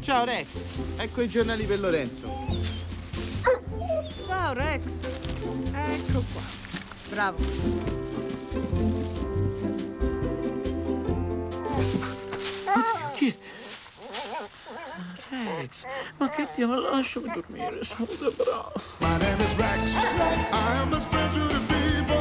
Ciao Rex, ecco i giornali per Lorenzo. Ciao Rex. Ecco qua. Bravo. Rex, ma che Dio, lasciami dormire, sono bravo. My name is Rex. I am a spencer to people.